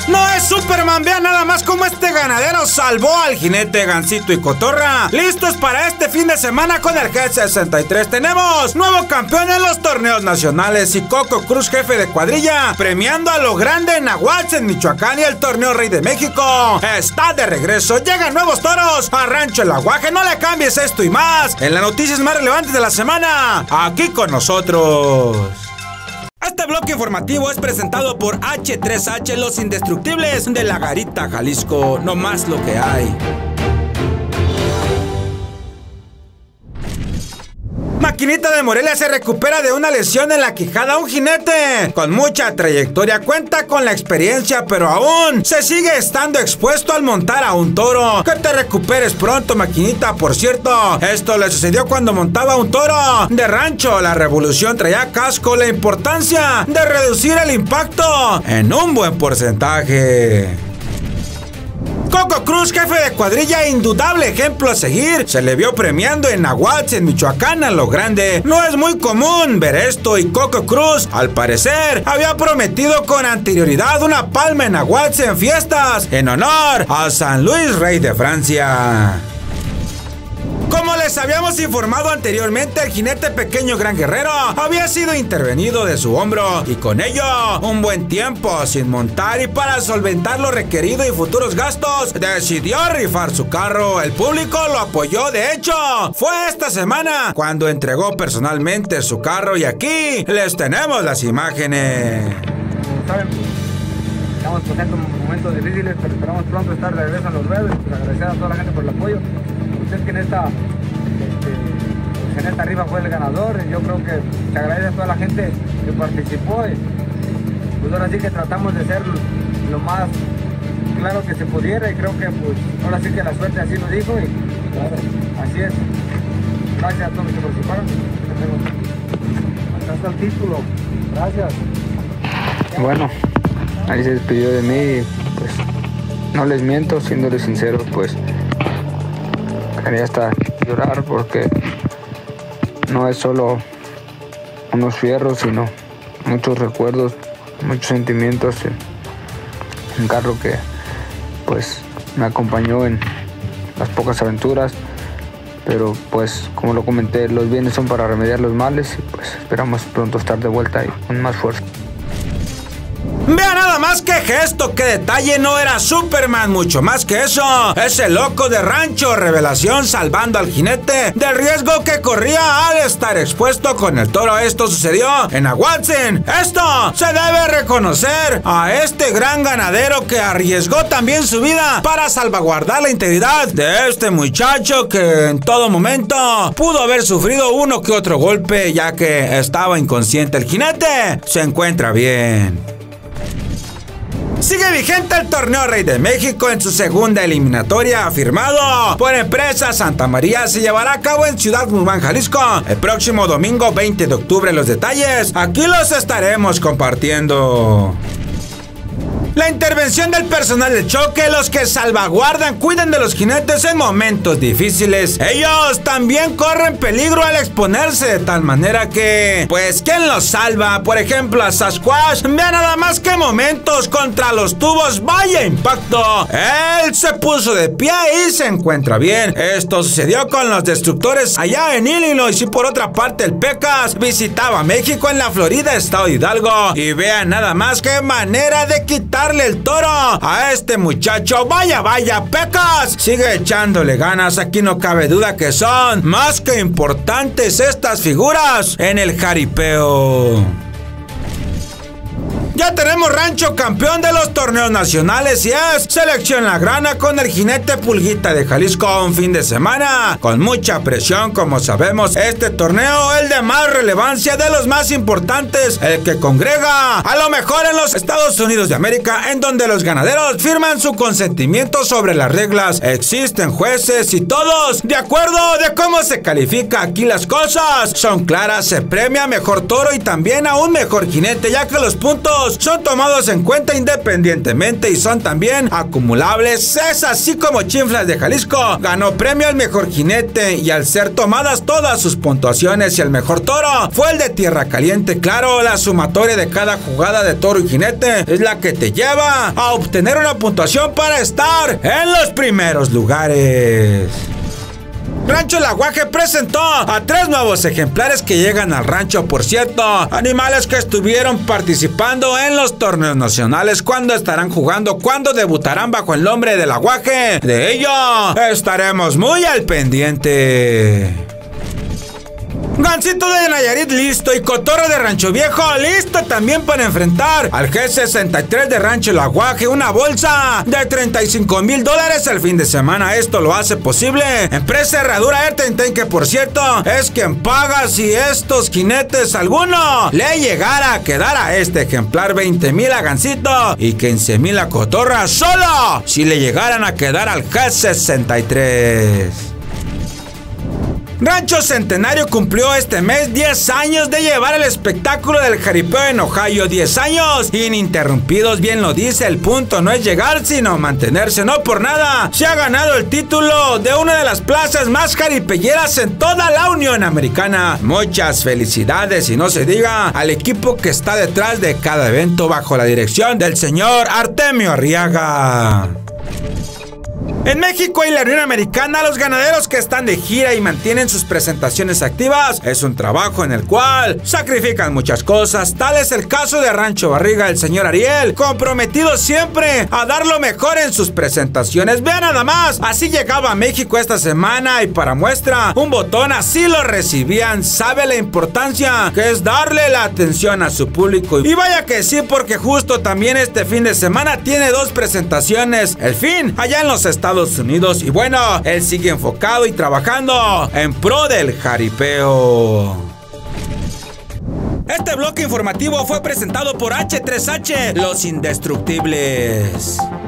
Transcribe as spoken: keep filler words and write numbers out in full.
No es Superman, vean nada más cómo este ganadero salvó al jinete Gansito y Cotorra. Listos para este fin de semana con el G sesenta y tres. Tenemos nuevo campeón en los torneos nacionales y Coco Cruz, jefe de cuadrilla, premiando a lo grande en Nahuatl, en Michoacán, y el torneo Rey de México está de regreso. Llegan nuevos toros a Rancho El Aguaje. No le cambies esto y más en las noticias más relevantes de la semana, aquí con nosotros. Este bloque informativo es presentado por H tres H, los indestructibles de La Garita, Jalisco. No más lo que hay. Maquinita de Morelia se recupera de una lesión en la quijada. Un jinete con mucha trayectoria, cuenta con la experiencia, pero aún se sigue estando expuesto al montar a un toro. Que te recuperes pronto, Maquinita. Por cierto, esto le sucedió cuando montaba un toro de rancho. La Revolución traía casco. La importancia de reducir el impacto en un buen porcentaje. Coco Cruz, jefe de cuadrilla, indudable ejemplo a seguir. Se le vio premiando en Nahuatl, en Michoacán, a lo grande. No es muy común ver esto, y Coco Cruz, al parecer, había prometido con anterioridad una palma en Nahuatl en fiestas en honor a San Luis, rey de Francia. Como les habíamos informado anteriormente, el jinete Pequeño Gran Guerrero había sido intervenido de su hombro, y con ello un buen tiempo sin montar, y para solventar lo requerido y futuros gastos decidió rifar su carro. El público lo apoyó. De hecho, fue esta semana cuando entregó personalmente su carro, y aquí les tenemos las imágenes. ¿Saben? Estamos pasando momentos difíciles, pero esperamos pronto estar de regreso en los ruedos. Pues agradecer a toda la gente por el apoyo. Usted que en esta, este, pues en esta rifa fue el ganador. Yo creo que se agradece a toda la gente que participó. Y pues ahora sí que tratamos de ser lo más claro que se pudiera, y creo que pues ahora sí que la suerte así lo dijo, y claro, así es. Gracias a todos los que participaron. Acá está el título. Gracias. Bueno, ahí se despidió de mí, y pues no les miento, siéndoles sincero, pues quería hasta llorar, porque no es solo unos fierros, sino muchos recuerdos, muchos sentimientos. Un carro que pues me acompañó en las pocas aventuras, pero pues como lo comenté, los bienes son para remediar los males, y pues esperamos pronto estar de vuelta y con más fuerza. Vea nada más qué gesto, qué detalle. No era Superman, mucho más que eso. Ese loco de rancho, revelación, salvando al jinete del riesgo que corría al estar expuesto con el toro. Esto sucedió en Nahuatl. Esto se debe reconocer a este gran ganadero que arriesgó también su vida para salvaguardar la integridad de este muchacho, que en todo momento pudo haber sufrido uno que otro golpe, ya que estaba inconsciente. El jinete se encuentra bien. Sigue vigente el torneo Rey de México en su segunda eliminatoria, firmado por Empresa Santa María. Se llevará a cabo en Ciudad Guzmán, Jalisco, el próximo domingo veinte de octubre. Los detalles aquí los estaremos compartiendo. La intervención del personal de choque, los que salvaguardan, cuidan de los jinetes en momentos difíciles. Ellos también corren peligro al exponerse, de tal manera que, pues, ¿quién los salva? Por ejemplo, a Sasquatch. Vea nada más que momentos contra los tubos. ¡Vaya impacto! Él se puso de pie y se encuentra bien. Esto sucedió con los destructores allá en Illinois. Y por otra parte, el Pecas visitaba México en la Florida, estado de Hidalgo. Y vean nada más qué manera de quitar el toro a este muchacho. Vaya, vaya, Pecas sigue echándole ganas. Aquí no cabe duda que son más que importantes estas figuras en el jaripeo. Ya tenemos rancho campeón de los torneos nacionales, y es Selección La Grana con el jinete Pulguita de Jalisco. Un fin de semana con mucha presión, como sabemos. Este torneo, el de más relevancia, de los más importantes, el que congrega a lo mejor en los Estados Unidos de América, en donde los ganaderos firman su consentimiento sobre las reglas. Existen jueces y todos de acuerdo de cómo se califica. Aquí las cosas son claras. Se premia a mejor toro y también a un mejor jinete, ya que los puntos puntos son tomados en cuenta independientemente y son también acumulables. Es así como Chinflas de Jalisco ganó premio al mejor jinete, y al ser tomadas todas sus puntuaciones y el mejor toro fue el de Tierra Caliente. Claro, la sumatoria de cada jugada de toro y jinete es la que te lleva a obtener una puntuación para estar en los primeros lugares. Rancho El Aguaje presentó a tres nuevos ejemplares que llegan al rancho. Por cierto, animales que estuvieron participando en los torneos nacionales. ¿Cuándo estarán jugando? ¿Cuándo debutarán bajo el nombre del Aguaje? De ello estaremos muy al pendiente. Gansito de Nayarit listo y Cotorro de Rancho Viejo listo también para enfrentar al G sesenta y tres de Rancho El Aguaje. Una bolsa de treinta y cinco mil dólares el fin de semana. Esto lo hace posible Empresa Herradura Ertenten, que por cierto es quien paga si estos jinetes alguno le llegara a quedar a este ejemplar. Veinte mil a Gansito y quince mil a Cotorra, solo si le llegaran a quedar al G sesenta y tres. Rancho Centenario cumplió este mes diez años de llevar el espectáculo del jaripeo en Ohio. diez años ininterrumpidos, bien lo dice, el punto no es llegar sino mantenerse. No por nada se ha ganado el título de una de las plazas más jaripeyeras en toda la Unión Americana. Muchas felicidades, y no se diga al equipo que está detrás de cada evento bajo la dirección del señor Artemio Arriaga. En México y la Unión Americana, los ganaderos que están de gira y mantienen sus presentaciones activas es un trabajo en el cual sacrifican muchas cosas. Tal es el caso de Rancho Barriga, el señor Ariel, comprometido siempre a dar lo mejor en sus presentaciones. Vean nada más, así llegaba a México esta semana y para muestra un botón así lo recibían. Sabe la importancia que es darle la atención a su público, y vaya que sí, porque justo también este fin de semana tiene dos presentaciones. El fin allá en los Estados Unidos, y bueno, él sigue enfocado y trabajando en pro del jaripeo. Este bloque informativo fue presentado por H tres H, los indestructibles.